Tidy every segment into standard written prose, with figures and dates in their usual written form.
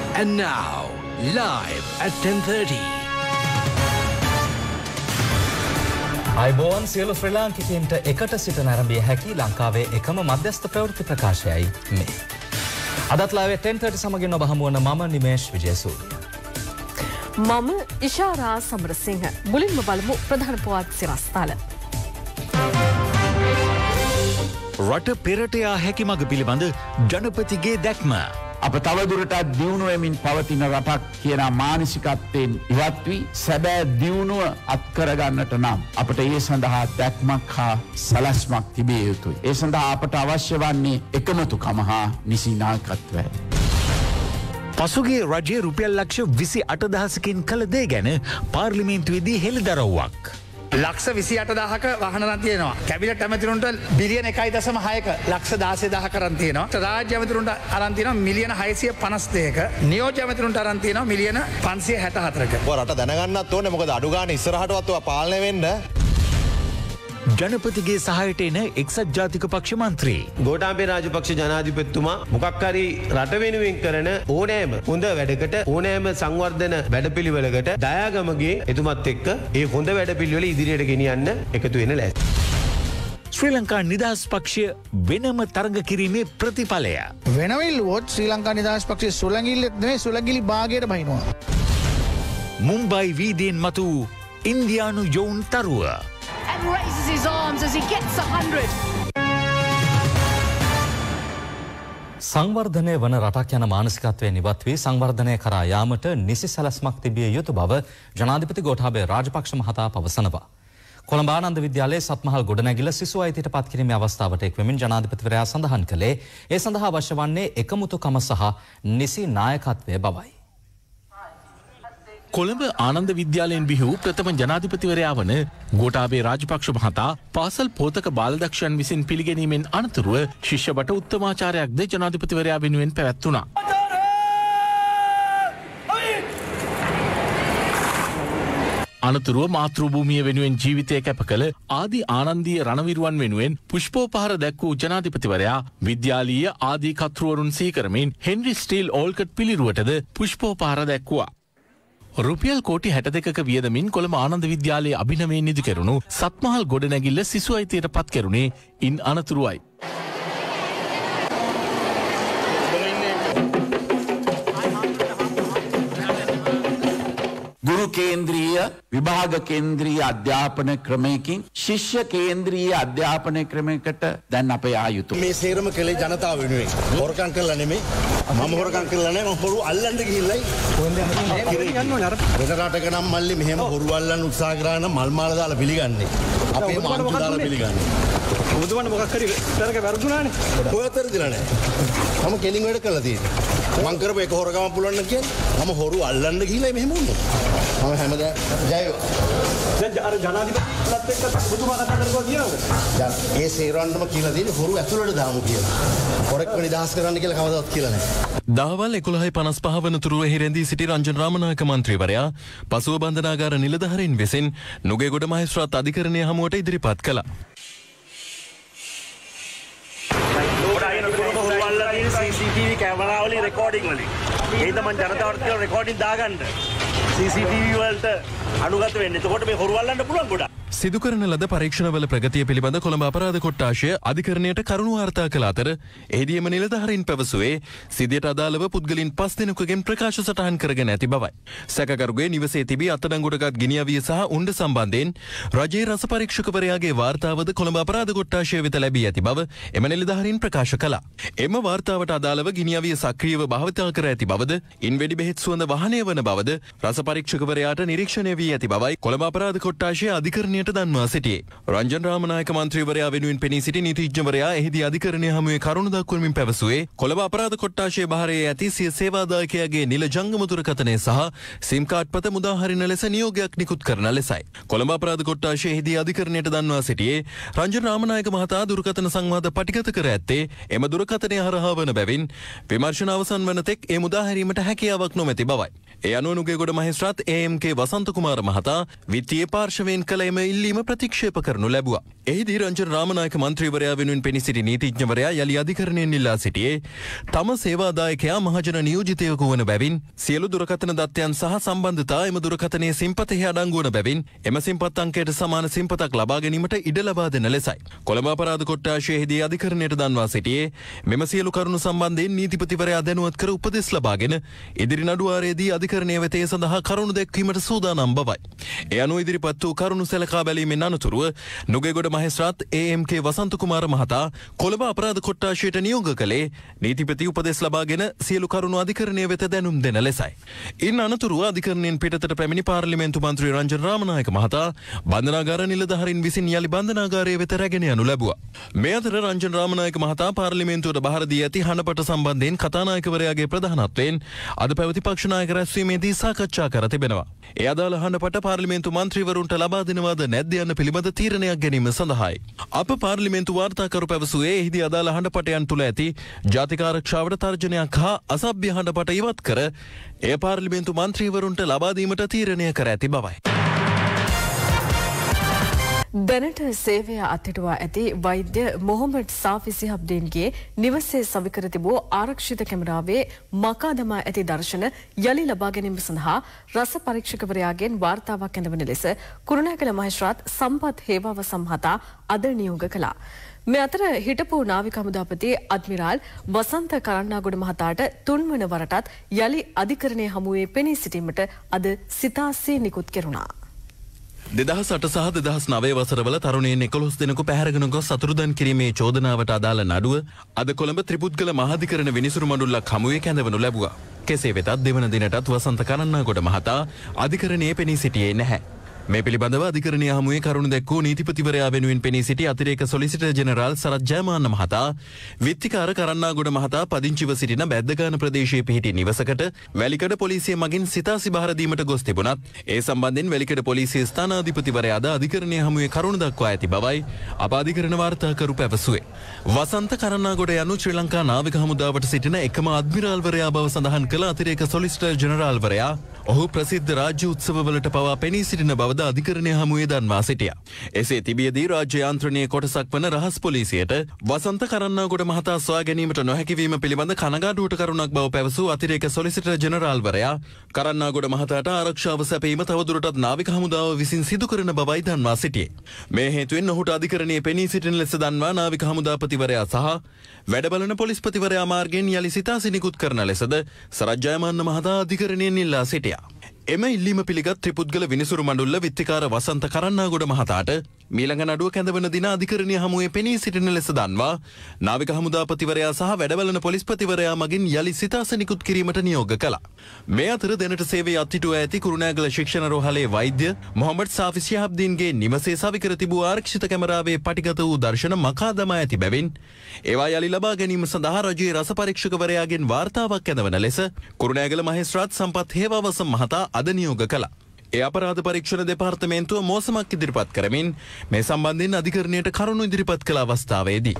And now, live at 10:30. අයිබෝවන් සියලු ශ්‍රී ලාංකිකයන්ට එකට සිට නරඹිය හැකි ලංකාවේ එකම මධ්‍යස්ථ ප්‍රවෘත්ති ප්‍රකාශයයි මේ. අදත් live at 10:30 සමගින් ඔබ හමු වන මම නිමේෂ් විජේසූරිය. මම ඉෂාරා සමරසිංහ. මුලින්ම බලමු ප්‍රධාන පුවත් සිරස්තල. රට පෙරට යා හැකි මඟ පිළිබඳ ජනපතිගේ දැක්ම. අප තවදුරටත් දියුණු වෙමින් පවතින රටක් කියන මානසිකත්වයෙන් ඉවත් වී සැබෑ දියුණුව අත්කරගන්නට නම් අපට ඒ සඳහා දැක්මක් හා සැලැස්මක් තිබිය යුතුයි. ඒ සඳහා අපට අවශ්‍ය වන්නේ එකමතුකම හා නිසි නායකත්වයයි. පසුගිය රජයේ රුපියල් ලක්ෂ 28,000කින් කළ දේ ගැන පාර්ලිමේන්තුවේදී හෙළිදරව්වක්. ලක්ෂ 28,000ක වාහන රන් තියෙනවා. කැබිනට් ඇමතිවරුන්ට බිලියන 1.6ක ලක්ෂ 16,000ක රන් තියෙනවා. රාජ්‍ය ඇමතිවරුන්ට අරන් තියෙනවා මිලියන 652ක. නියෝජ්‍ය ඇමතිවරුන්ට අරන් තියෙනවා මිලියන 564ක. රට දැනගන්නත් ඕනේ මොකද අඩු ගානේ ඉස්සරහටවත් ඔය පාලනය වෙන්න. ජනපතිගේ සහයට එන එක්සත් ජාතික පක්ෂ මන්ත්‍රී ගෝඨාභය රාජපක්ෂ ජනාධිපතිතුමා මොකක් හරි රට වෙනුවෙන් කරන ඕනෑම හොඳ වැඩකට ඕනෑම සංවර්ධන වැඩපිළිවෙලකට දයාගමගේ එතුමත් එක්ක ඒ හොඳ වැඩපිළිවෙල ඉදිරියට ගෙනියන්න එකතු වෙන ලෑස්ති. ශ්‍රී ලංකා නිදහස් පක්ෂය වෙනම තරඟ කිරීමේ ප්‍රතිඵලය. වෙනවිල්ලුවොත් ශ්‍රී ලංකා නිදහස් පක්ෂය සුළඟිල්ලෙත් නෙවෙයි සුළඟිලි භාගයට බහිනවා. මුම්බයි වීදීන් මතු ඉන්දියානු යොවුන් තරුව. And raises his arms as he gets 100. සංවර්ධනය වන රටක් යන මානසිකත්වය නිවත් වී සංවර්ධනය කරා යාමට නිසි සැලැස්මක් තිබිය යුතු බව ජනාධිපති ගෝඨාභය රාජපක්ෂ මහතා පවසනවා. කොළඹ ආනන්ද විද්‍යාලයේ සත්මහල් ගොඩනැගිල්ල සිසු අයිතියට පත් කිරීමේ අවස්ථාවට එක්වෙමින් ජනාධිපතිවරයා සඳහන් කළේ ඒ සඳහා අවශ්‍ය වන්නේ එකමුතුකම සහ නිසි නායකත්වය බවයි. කොළඹ ආනන්ද විද්‍යාලයෙන් බිහි වූ ප්‍රථම ජනාධිපතිවරයා වන ගෝඨාභය රාජපක්ෂ මහතා පාසල් පෝතක බාලදක්ෂයන් විසින් පිළිගැනීමෙන් අනතුරුව ශිෂ්‍යබට උත්තමාචාරයක්ද ජනාධිපතිවරයා වෙනුවෙන් පැවැත්වුණා. අනතුරුව මාතෘභූමිය වෙනුවෙන් ජීවිතය කැප කළ ආදී ආනන්දීය රණවිරුවන් වෙනුවෙන් පුෂ්පෝපහාර දැක්වූ ජනාධිපතිවරයා විද්‍යාලීය ආදී කතෘවරුන් සිහි කරමින් හෙන්රි ස්ටීල් ඕල්කට් පිළිරුවටද පුෂ්පෝපහාර දැක්වුවා. රුපියල් කෝටි 62ක වියදමින් කොළඹ ආනන්ද විද්‍යාලයේ අභිනවයෙන් නිදි කෙරුණු සත්මහල් ගොඩනැගිල්ල සිසු අයිතියට පත් කෙරුණේ ඉන් අනතුරුවයි. ගුරු කේන්ද්‍රීය විභාග කේන්ද්‍රීය අධ්‍යාපන ක්‍රමයකින් ශිෂ්‍ය කේන්ද්‍රීය අධ්‍යාපන ක්‍රමයකට දැන් අපේ ආයුතු. මේ සේරම කළේ ජනතාව වෙනුවෙන්. හොරකම් කළා නෙමෙයි. මම හොරකම් කළා නෙමෙයි. මම හොරු අල්ලන්න ගිහිල්ලයි. වෙන රටක නම් මල්ලි මෙහෙම හොරු අල්ලන්න උත්සාහ කරා නම් මල් මාල දාලා පිළිගන්නේ. අපේ මාන්තු දාලා පිළිගන්නේ. ඔබතුමාට මොකක් හරි තරක වැරදුනානේ. කොහෙද වැරදිලා නැහැ. මම කෙලින් වැඩ කළා තියෙන්නේ. මං කරපු එක හොරකම පුළුවන් කියන්නේ මම හොරු අල්ලන්න ගිහිල්ලා මෙහෙම වුණා. මම හැමදාම ජයව. දැන් අර ජනාධිපතිලත් එක්ක ඔබතුමා කතා කරපුවා කියනවද? දැන් ඒ සේරවන්නම කියලා දෙන්නේ හොරු ඇතුළට දාමු කියලා. හොරෙක්ව නිදහස් කරන්න කියලා කවදාවත් කියලා නැහැ. දහවල් 11:55 වනතුරුව හිරැඳී සිටි රංජන් රාමනායක මන්ත්‍රීවරයා පසුව බන්ධනාගාර නිලධාරීන් විසින් නුගේගොඩ මහේස්ත්‍රාත් අධිකරණය හමුවට ඉදිරිපත් කළා. CCTV කැමරාවලින් රෙකෝඩින් වලින් ඒ තමයි ජනතාවට කියලා රෙකෝඩින් දාගන්න CCTV වලට අනුගත වෙන්නේ. එතකොට මේ හොරු අල්ලන්න පුළුවන් ගොඩක්. සිදු කරන ලද පරීක්ෂණවල ප්‍රගතිය පිළිබඳ කොළඹ අපරාධ කොට්ටාශය අධිකරණයට කරුණු වාර්තා කළ අතර එහිදීම නිලධාරීන් පැවසුවේ සිද්ධියට අදාළව පුද්ගලින් 5 දෙනෙකුගෙන් ප්‍රකාශ සටහන් කරගෙන ඇති බවයි. සැකකරුගේ නිවසේ තිබී අත්අඩංගුවටගත් ගිනිඅවිය සහ උණ්ඩ සම්බන්ධයෙන් රජයේ රස පරීක්ෂකවරයාගේ වාර්තාවද කොළඹ අපරාධ කොට්ටාශය වෙත ලැබී ඇති බව එම නිලධාරීන් ප්‍රකාශ කළා. එම වාර්තාවට අදාළව ගිනිඅවිය සක්‍රියව භාවිතා කර ඇති බවද ඉන් වෙඩි බෙහෙත් සුවඳ වහනය වන බවද රස පරීක්ෂකවරයාට නිරීක්ෂණය වී ඇති බවයි කොළඹ අපරාධ කොට්ටාශය අධිකරණයට දන්වා සිටියේ. රංජන් රාමනායක මන්ත්‍රීවරයා වෙනුවෙන් පෙනී සිටි නීතිඥවරයා එහිදී අධිකරණය හමුවේ කරුණු දක්වමින් පැවසුවේ කොළඹ අපරාධ කොට්ටාශයේ භාරයේ ඇති සිය සේවාදායකයාගේ නිල ජංගම දුරකථනය සහ සිම් කාඩ් පත මුදා හරින ලෙස නියෝගයක් නිකුත් කරන ලෙසයි. කොළඹ අපරාධ කොට්ටාශයේ එහිදී අධිකරණයට දන්වා සිටියේ රංජන් රාමනායක මහතා දුරකථන සංවාද පටිගත කර ඇත්තේ එම දුරකථනය හරහා වන බැවින් විමර්ශන අවසන් වන තෙක් ඒ මුදා හැරීමට හැකියාවක් නොමැති බවයි. ඒ අනුව නුගේගොඩ මහේස්ත්‍රාත් AMK වසන්ත කුමාර මහතා විත්තියේ පාර්ශවයෙන් කළ එම ඉල්ලීම ප්‍රතික්ෂේප කරනු ලැබුවා. එහිදී රංජන රාමනායක මන්ත්‍රීවරයා වෙනුවෙන් පෙනී සිටි නීතිඥවරයා යලි අධිකරණයෙන් ඉල්ලා සිටියේ තම සේවාදායකයා මහජන නියෝජිතයෙකු වන බැවින් සියලු දුරකථන දත්තයන් සහ සම්බන්ධතා එම දුරකථනයේ සිම්පතෙහි අඩංගු වන බැවින් එම සිම්පත් අංකයට සමාන සිම්පතක් ලබා ගැනීමට ඉඩ ලබා දෙන ලෙසයි. කොළඹ අපරාධ කොට්ටාශයේදී අධිකරණයට දන්වා සිටියේ මෙම සියලු කරුණු සම්බන්ධයෙන් නීතිපතිවරයා දැනුවත් කර උපදෙස් ලබාගෙන ඉදිරි නඩුවාරයේදී අධිකරණය වෙත ඒ සඳහා කරුණු දැක්වීමට සූදානම් බවයි. ඒ අනුව ඉදිරිපත් වූ කරුණු සැලකා බැලීමෙන් අනතුරුව නුගේගොඩ මහේස්ත්‍රාත් AMK වසන්ත කුමාර මහතා කොළඹ අපරාධ කොට්ටාශයට නියෝග කළේ නීතිපති උපදෙස් ලබාගෙන සියලු කරුණු අධිකරණය වෙත දැනුම් දෙන ලෙසයි. ඉන් අනතුරුව අධිකරණයෙන් පිටතට පැමිණි පාර්ලිමේන්තු මන්ත්‍රී රංජන රාමනායක මහතා බන්ධනාගාර නිලධාරීන් විසින් යලි බන්ධනාගාරය වෙත රැගෙන යනු ලැබුවා. මේ අතර රංජන රාමනායක මහතා පාර්ලිමේන්තුවට බහර දී ඇති හඬපට සම්බන්ධයෙන් කතානායකවරයාගේ ප්‍රධානත්වයෙන් අද පැවති පක්ෂ නායක රැස්වීමේදී සාකච්ඡා කර තිබෙනවා. ඒ අදාළ හඬපට පාර්ලිමේන්තු මන්ත්‍රීවරුන්ට ලබා දෙනවාද නැද්ද යන්න පිළිබඳ තීරණයක් ගැනීම සඳහායි. අප පාර්ලිමේන්තු වාර්තාකරු පැවසුවේ එහිදී අදාළ හඬපටයන් තුළ ඇති ජාතික ආරක්ෂාවට තර්ජනයක් හා අසභ්‍ය හඬපට ඉවත් කර එය පාර්ලිමේන්තු මන්ත්‍රීවරුන්ට ලබා දීමට තීරණය කර ඇති බවයි. දැනට සේවය අත්හිටුවා ඇති වෛද්‍ය මොහොමඩ් සාෆි සිහබ්දීන්ගේ නිවසේ සවිකර තිබූ ආරක්ෂිත කැමරාවේ මකා දමා ඇති දර්ශන යලි ලබා ගැනීම සඳහා රස පරීක්ෂකවරයාගෙන් වාර්තාවක් ඇඳවන ලෙස කුරුණෑගල මහේස්ත්‍රාත් සම්පත් හේවාව මහතා අද නියෝග කළා. මේ අතර හිටපු නාවික හමුදාපති අඩ්මිරාල් වසන්ත කරන්නාගොඩ මහතාට තුන්වන වරටත් යලි අධිකරණය හමුවේ පෙනී සිටීමට අද සිතාසේ නිකුත් කෙරුණා. 2008 සහ 2009 වසරවල තරුණයන් 11 දෙනෙකු පැහැරගෙන ගොස් සතුරුදන් කිරීමේ චෝදනාවට අදාළ නඩුව අද කොළඹ ත්‍රිපුද්ගල මහාධිකරණ විනිසුරු මඬුල්ලක් හමුවේ කැඳවනු ලැබුවා. කෙසේ වෙතත් දෙවන දිනටත් වසන්ත කරන්නාගොඩ මහතා අධිකරණයේ පෙනී සිටියේ නැහැ. මේ පිළිබඳව අධිකරණය හමුවේ කරුණු දැක්වූ නීතිපතිවරයා වෙනුවෙන් පෙනී සිටි අතිරේක සොලිසිටර් ජෙනරාල් සරත් ජයමාන්න මහතා විත්තිකාර කරන්නාගොඩ මහතා පදිංචිව සිටින බැද්දගාන ප්‍රදේශයේ පිහිටි නිවසකට වැලිකඩ පොලිසිය මගින් සිතාසි බහර දීමට ගොස් තිබුණත් ඒ සම්බන්ධයෙන් වැලිකඩ පොලිසිය ස්ථානාධිපතිවරයාද අධිකරණය හමුවේ කරුණු දක්වා ඇති බවයි අප අධිකරණ වාර්තාකරු පැවසුවේ. වසන්ත කරන්නාගොඩ යනු ශ්‍රී ලංකා නාවික හමුදාවට සිටින එකම අඩ්මිරාල්වරයා බව සඳහන් කළ අතිරේක සොලිසිටර් ජෙනරාල්වරයා ඔහු ප්‍රසිද්ධ රාජ්‍ය උත්සවවලට පවා පෙනී සිටින බවද අධිකරණය හමුවේ දන්වා සිටියා. එසේ තිබියදී රාජ්‍ය යාන්ත්‍රණයේ කොටසක් වන රහස් පොලිසියට වසන්ත කරන්නාගොඩ මහතා සොයා ගැනීමට නොහැකිවීම පිළිබඳ කනගාටුවට කරුණක් බව පැවසූ අතිරේක සොලිසිටර් ජෙනරාල්වරයා කරන්නාගොඩ මහතාට ආරක්ෂාව සැපීම තවදුරටත් නාවික හමුදාව විසින් සිදු කරන බවයි දන්වා සිටියේ. මේ හේතුවෙන් ඔහුට අධිකරණයේ පෙනී සිටින ලෙස දන්වා නාවික හමුදාපතිවරයා සහ වැඩබලන පොලිස්පතිවරයා මාර්ගයෙන් යලි සිතාසි නිකුත් කරන ලෙසද සරත් ජයමාන්න මහතා අධිකරණයෙන් ඉල්ලා සිටියා. එම ඉල්ලීම පිළිගත් ත්‍රිපුද්ගල විනිසුරු මඬුල්ල විත්තිකාර වසන්ත කරන්නාගොඩ මහතාට මීළඟ නඩුව කැඳවන දින අධිකරණය හමුවේ පෙනී සිටින ලෙස දන්වා නාවික හමුදාපතිවරයා සහ වැඩබලන පොලිස්පතිවරයා මගින් යලි සිතාස නිකුත් කිරීමට නියෝග කළා. මේ අතර දැනට සේවයේ අත්හිටුව ඇති කුරුණෑගල ශික්ෂණ රෝහලේ වෛද්‍ය මොහොමඩ් සාෆි සිහබ්දීන්ගේ නිවසේ සවිකර තිබූ ආරක්ෂිත කැමරාවේ පටිගත වූ දර්ශන මකා දමා ඇති බැවින් ඒවා යලි ලබා ගැනීම සඳහා රජයේ රස පරීක්ෂකවරයාගෙන් වාර්තාවක් ඇඳවන ලෙස කුරුණෑගල මහේස්ත්‍රාත් සම්පත් හේවාවස මහතා අද නියෝග කළා. ඒ අපරාධ පරීක්ෂණ දෙපාර්තමේන්තුව මෝසමක් ඉදිරිපත් කරමින් මේ සම්බන්ධයෙන් අධිකරණයට කරුණු ඉදිරිපත් කළ අවස්ථාවේදී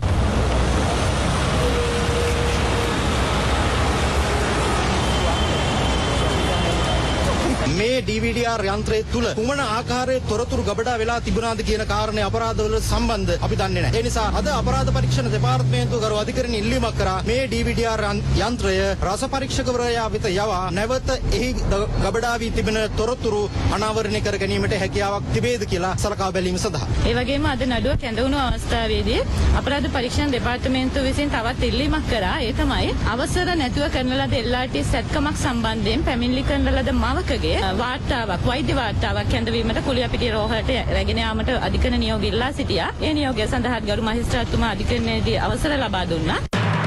මේ DVDR යන්ත්‍රය තුල කුමන ආකාරයේ තොරතුරු ගබඩා වෙලා තිබුණාද කියන කාරණේ අපරාධවල සම්බන්ධ අපි දන්නේ නැහැ. ඒ නිසා අද අපරාධ පරීක්ෂණ දෙපාර්තමේන්තුව ගරු අධිකරණ ඉල්ලීමක් කරා මේ DVDR යන්ත්‍රය රස පරීක්ෂකවරයා වෙත යවා නැවත එහි ගබඩා වී තිබෙන තොරතුරු අනාවරණය කර ගැනීමට හැකියාවක් තිබේද කියලා සලකා බැලීම සඳහා. ඒ වගේම අද නඩුව කැඳවුණු අවස්ථාවේදී අපරාධ පරීක්ෂණ දෙපාර්තමේන්තුව විසින් තවත් ඉල්ලීමක් කරා. ඒ තමයි අවසර නැතුව කරන ලද LRT සැත්කමක් සම්බන්ධයෙන් පැමිණිලි කරන ලද මවකගේ වාර්තාවක් වෛද්‍ය වාර්තාවක් කැඳවීමට කුලියපිටිය රෝහලට රැගෙන යාමට අධිකරණ නියෝග ඉල්ලා සිටියා. ඒ නියෝගය සඳහා ගරු මහේස්ත්‍රාත්තුමා අධිකරණයේදී අවසර ලබා දුන්නා.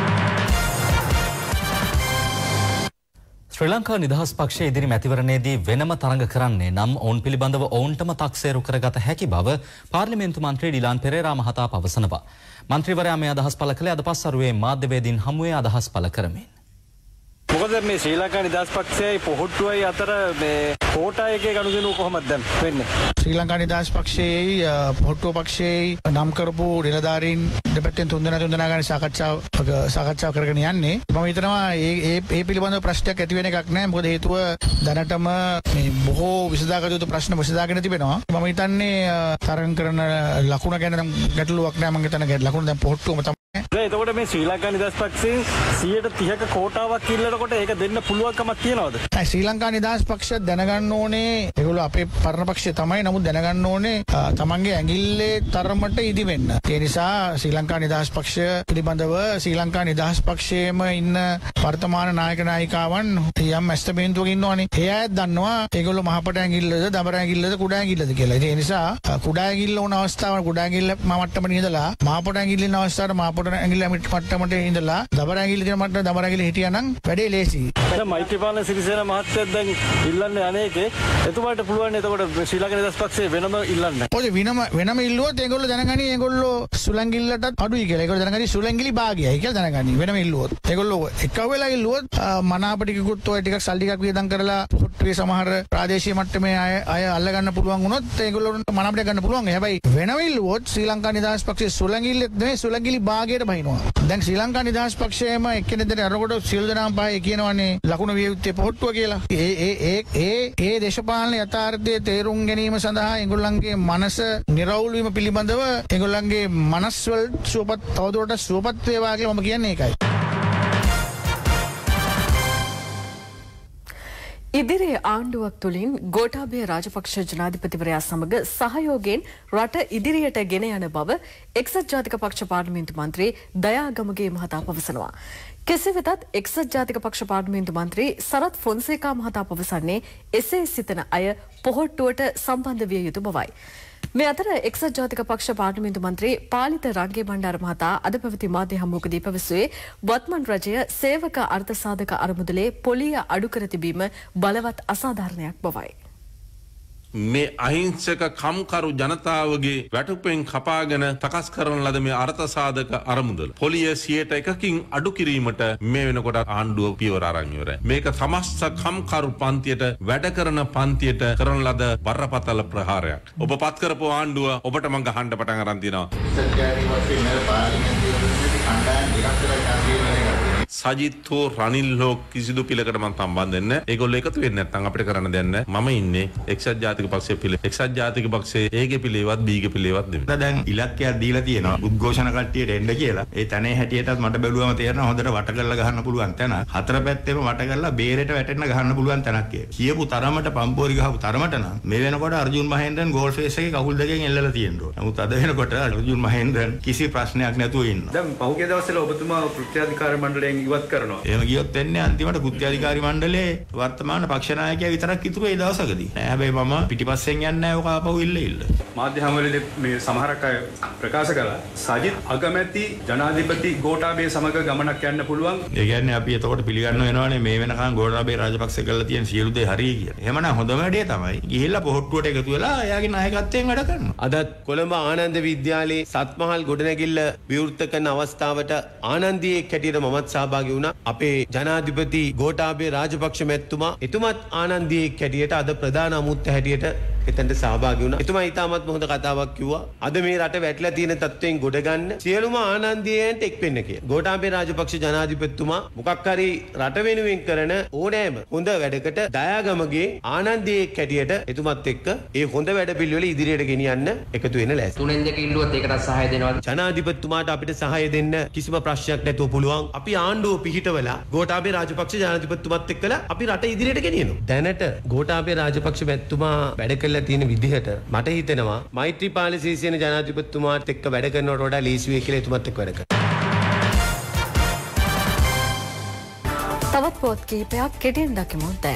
ශ්‍රී ලංකා නිදහස් පක්ෂයේ ඉදිරි මැතිවරණයේදී වෙනම තරඟ කරන්නේ නම් ඔවුන් පිළිබඳව ඔවුන්ටම තක්සේරු කරගත හැකි බව පාර්ලිමේන්තු මන්ත්‍රී ඩිලාන් පෙරේරා මහතා පවසනවා. මන්ත්‍රීවරයා මේ අදහස් පළ කළේ අද පස්වරුවේ මාධ්‍යවේදීන් හමුවේ අදහස් පළ කරමින්. මොකද මේ ශ්‍රී ලංකා නිදහස් පක්ෂයයි පොහොට්ටුවයි අතර මේ කෝටා එකේ ගනුදෙනුව කොහොමද දැන් වෙන්නේ? ශ්‍රී ලංකා නිදහස් පක්ෂයේයි පොහොට්ටුව පක්ෂයේයි නම් කරපු නිලධාරීන් දෙපැත්තෙන් තුන්දෙනා ගානේ සාකච්ඡා කරගෙන යන්නේ. මම හිතනවා ඒ පිළිබඳව ප්‍රශ්නයක් ඇති වෙන එකක් නෑ. මොකද හේතුව දැනටම මේ බොහෝ විසඳාගත යුතු ප්‍රශ්න විසඳාගෙන තිබෙනවා. මම හිතන්නේ තරඟ කරන ලකුණ ගැන නම් ගැටලුවක් නෑ. මම හිතන්නේ ලකුණ දැන් පොහොට්ටුවම තමයි. එතකොට මේ ශ්‍රී ලංකා නිදහස් පක්ෂයෙන් 130ක කෝටාවක් ඉල්ලනකොට ඒක දෙන්න පුළුවන්කමක් තියනවද? ශ්‍රී ලංකා නිදහස් පක්ෂය දැනගන්න ඕනේ ඒගොල්ලෝ අපේ පරණ පක්ෂය තමයි. නමුත් දැනගන්න ඕනේ තමන්ගේ ඇඟිල්ලේ තරමට ඉදි වෙන්න. ඒ නිසා ශ්‍රී ලංකා නිදහස් පක්ෂය පිළිබඳව ශ්‍රී ලංකා නිදහස් පක්ෂයේම ඉන්න වර්තමාන නායක නායිකාවන් යම් ඇස්තමේන්තුවක ඉන්නවනේ. ඒ අයත් දන්නවා ඒගොල්ලෝ මහපට ඇඟිල්ලද, දබර ඇඟිල්ලද, කුඩා ඇඟිල්ලද කියලා. ඒ නිසා කුඩා ඇඟිල්ල වුණ අවස්ථාව කුඩා ඇඟිල්ල මට්ටමේ ඉඳලා මහපට ඇඟිල්ල ඉන්න අවස්ථාවට මහපට ඇඟිල්ල මට්ටමට ඉඳලා දබර ඇඟිල්ල තියෙන මට්ටමට දබර ඇඟිල්ල හිටියානම් වැඩේ ලේසි. දැන් මෛත්‍රීපාල සිරිසේන මහත්තයා දැන් ඉල්ලන්නේ අනේකේ. එතුමාට පුළුවන් එතකොට ශ්‍රී ලංකා නිදහස් පක්ෂයේ වෙනම ඉල්ලන්න. ඔය වෙනම ඉල්ලුවොත් ඒගොල්ලෝ දැනගනි ඒගොල්ලෝ සුලංගිල්ලටත් අඩුයි කියලා. ඒගොල්ලෝ දැනගනි සුලංගිලි භාගයයි කියලා දැනගනි. වෙනම ඉල්ලුවොත්. ඒගොල්ලෝ එක වෙලා ඉල්ලුවොත් මනාපටිකුත් ඔය ටිකක් සල්ලි ටිකක් වියදම් කරලා පොට්ටුවේ සමහර ප්‍රාදේශීය මට්ටමේ අය අල්ල ගන්න පුළුවන් වුණොත් ඒගොල්ලොන්ට මනාපට ගන්න පුළුවන්. හැබැයි වෙනම ඉල්ලුවොත් ශ්‍රී ලංකා නිදහස් පක්ෂයේ සුලංගිල්ලෙත් නෙවෙයි සුලංගිලි භාගයට බහිනවා. දැන් ශ්‍රී ලංකා නිදහස් පක්ෂයේම එක්කෙනෙක් දෙන අරකොට සියලු දෙනාම පහේ කියනවනේ ලකුණු විය යුත්තේ පොහොට්ටුව කියලා. ඒ දේශපාලන යථාර්ථයේ තේරුම් ගැනීම සඳහා ඒගොල්ලන්ගේ මනස නිරවුල් වීම පිළිබඳව ඒගොල්ලන්ගේ මනස්වල සුවපත් තවදුරටත් සුවපත් වේවා කියලා මම කියන්නේ ඒකයි. ඉදිරි ආණ්ඩුවක් තුළින් ගෝඨාභය රාජපක්ෂ ජනාධිපතිවරයා සමග සහයෝගයෙන් රට ඉදිරියට ගෙන යන බව එක්සත් ජාතික පක්ෂ පාර්ලිමේන්තු මන්ත්‍රී දයාගමගේ මහතා පවසනවා. කෙසේ වෙතත් එක්සත් ජාතික පක්ෂ පාර්ලිමේන්තු මන්ත්‍රී සරත් ෆොන්සේකා මහතා පවසන්නේ එසේ සිතන අය පොහොට්ටුවට සම්බන්ධ විය යුතු බවයි. මේ අතර එක්සත් ජාතික පක්ෂ පාර්ලිමේන්තු මන්ත්‍රී පාලිත රංගේ බණ්ඩාර මහතා අද පැවති මාධ්‍ය හමුවකදී පැවසුවේ වත්මන් රජය සේවක අර්ථසාධක අරමුදලේ පොලිය අඩු කර තිබීම බලවත් අසාධාරණයක් බවයි. මේ අහිංසක කම්කරු ජනතාවගේ වැටුපෙන් කපාගෙන තකස් කරන ලද මේ අර්ථසාධක අරමුදල පොලිය 100%කින් අඩු කිරීමට මේ වෙනකොට ආණ්ඩුව පියවර අරන් ඉවරයි. මේක සමස්ත කම්කරු පන්තියට වැඩ කරන පන්තියට කරන ලද බරපතල ප්‍රහාරයක්. ඔබ පත් කරපු ආණ්ඩුව ඔබට මම ගහන්න පටන් අරන් තියෙනවා. සජිත් හෝ රනිල් හෝ කිසිදු පිළකට මම සම්බන්ධ වෙන්නේ නැහැ. ඒගොල්ලෝ එකතු වෙන්නේ නැත්නම් අපිට කරන්න දෙයක් නැහැ. මම ඉන්නේ එක්සත් ජාතික පක්ෂයේ පිළ. එක්සත් ජාතික පක්ෂයේ ඒගේ පිළේවත් බීගේ පිළේවත් නෙමෙයි. දැන් ඉලක්කයක් දීලා තියෙනවා. උද්ඝෝෂණ කට්ටියට එන්න කියලා. ඒ තැනේ හැටියටත් මට බැලුවම තේරෙනවා හොඳට වට කරලා ගහන්න පුළුවන් තැන. හතර පැත්තෙම වට කරලා බේරෙට වැටෙන්න ගහන්න පුළුවන් තැනක් කියලා. කියපු තරමට පම්පෝරි ගහපු තරමට නම් මේ වෙනකොට අර්ජුන් මහේන්ද්‍රන් ගෝල් ෆේස් එකේ කකුල් දෙකෙන් එල්ලලා තියෙනවා. නමුත් අද වෙනකොට අර්ජුන් මහේන්ද්‍රන් කිසි ප්‍රශ්නයක් නැතුව ඉන්නවා. දැන් පහුගිය දවස්වල ඔබතුමා කෘත්‍යාධිකාරී මණ්ඩලයෙන් ඉවත් කරනවා. එහෙම ගියොත් වෙන්නේ අන්තිමට කෘත්‍යාධිකාරී මණ්ඩලයේ වර්තමාන පක්ෂ නායකයා විතරක් ඉතුරු ඒ දවසකදී. නෑ හැබැයි මම පිටිපස්සෙන් යන්නේ නෑ ඔක ආපහු ඉල්ල. මාධ්‍ය හමුවේදී මේ සමහරක් අය ප්‍රකාශ කළා සජිත් අගමැති ජනාධිපති ගෝඨාභය සමග ගමනක් යන්න පුළුවන්. ඒ කියන්නේ අපි එතකොට පිළිගන්න වෙනවනේ මේ වෙනකන් ගෝඨාභය රාජපක්ෂ කරලා තියෙන සියලු දේ හරියි කියලා. එහෙමනම් හොඳම වැඩේ තමයි ගිහිල්ලා පොහොට්ටුවට එකතු වෙලා එයාගේ නායකත්වයෙන් වැඩ කරනවා. අදත් කොළඹ ආනන්ද විද්‍යාලයේ සත්මහල් ගොඩනැගිල්ල විවෘත කරන අවස්ථාවට ආනන්දයේ කැටියට මමත් සහභාගී වුණා. අපේ ජනාධිපති ගෝඨාභය රාජපක්ෂ මැතිතුමා එතුමත් ආනන්දයේ කැටියට අද ප්‍රධාන අමුත්ත හැටියට එතනට සහභාගී වුණා. එතුමා ඊටමත් හොඳ කතාවක් කිව්වා. අද මේ රට වැටලා තියෙන තත්ත්වයෙන් ගොඩ ගන්න සියලුම ආනන්දයන්ට එක් වෙන්න කියලා. ගෝඨාභය රාජපක්ෂ ජනාධිපතිතුමා මොකක් හරි රට වෙනුවෙන් කරන ඕනෑම හොඳ වැඩකට දයාගමගේ ආනන්දයේ කැටියට එතුමත් එක්ක ඒ හොඳ වැඩ පිළිවෙල ඉදිරියට ගෙනියන්න එකතු වෙන්න ලෑස්ති. තුනෙන් දෙක ඉල්ලුවොත් ඒකට සහාය දෙනවද? ජනාධිපතිතුමාට අපිට සහාය දෙන්න කිසිම ප්‍රශ්නයක් නැතුව පුළුවන්. අපි ආණ්ඩුව පිහිටවලා ගෝඨාභය රාජපක්ෂ ජනාධිපතිතුමත් එක්කලා අපි රට ඉදිරියට ගෙනියනවා. දැනට ගෝඨාභය රාජපක්ෂ මැතිතුමා වැඩ කරලා තියෙන විදිහට මට හිතෙනවා මෛත්‍රීපාල සිරිසේන ජනාධිපතිතුමාත් එක්ක වැඩ කරනවට වඩා ලේසි වෙයි කියලා එතුමත් එක්ක වැඩ කරනවා. තවත් පොත් කිහිපයක් කෙටියෙන් දකිමු දැන්.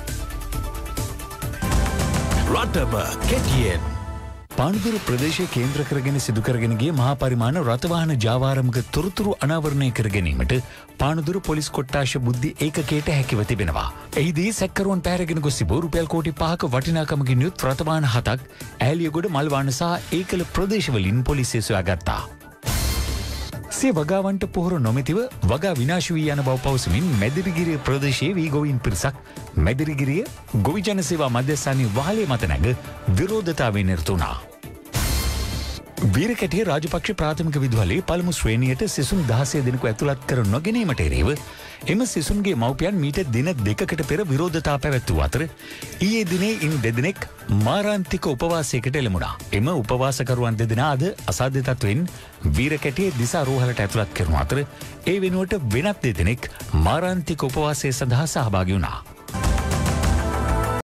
රටම කෙටියෙන් පානදුර ප්‍රදේශය කේන්ද්‍ර කරගෙන සිදු කරගෙන ගිය මහා පරිමාණ රථවාහන ජාවාරමක තොරතුරු අනාවරණය කර ගැනීමට පානදුර පොලිස් කොට්ටාශ බුද්ධි ඒකකයට හැකිව තිබෙනවා. එහිදී සැකකරුවන් පැහැරගෙන ගොස් තිබූ රුපියල් කෝටි 5ක වටිනාකමකින් යුත් රථවාහන 7ක් ඈලියගොඩ මල්වාන සහ ඒකල ප්‍රදේශවලින් පොලිසිය සොයාගත්තා. සිය වගාවන්ට පොහොර නොමැතිව වගා විනාශ වී යන බව පවසමින් මැදිරිගිරිය ප්‍රදේශයේ වී ගොවීන් පිරිසක් මැදිරිගිරිය ගොවි ජන සේවා මධ්‍යස්ථානයේ වහලේ මත නැග විරෝධතාවය නිරත වුණා. වීරකැටිය රාජපක්ෂ ප්‍රාථමික විදුහලේ පළමු ශ්‍රේණියට සිසුන් 16 දෙනෙකු ඇතුළත් කර නොගැනීමට එරෙහිව එම සිසුන්ගේ මව්පියන් මීට දින දෙකකට පෙර විරෝධතා පැවැත්වූ අතර ඊයේ දිනේ ඉන් දෙදෙනෙක් මාරාන්තික උපවාසයකට එළඹුණා. එම උපවාසකරුවන් දෙදෙනා අද අසාධ්‍ය තත්ත්වයෙන් වීරකැටියේ දිසා රෝහලට ඇතුළත් කරන අතර ඒ වෙනුවට වෙනත් දෙදෙනෙක් මාරාන්තික උපවාසය සඳහා සහභාගී වුණා.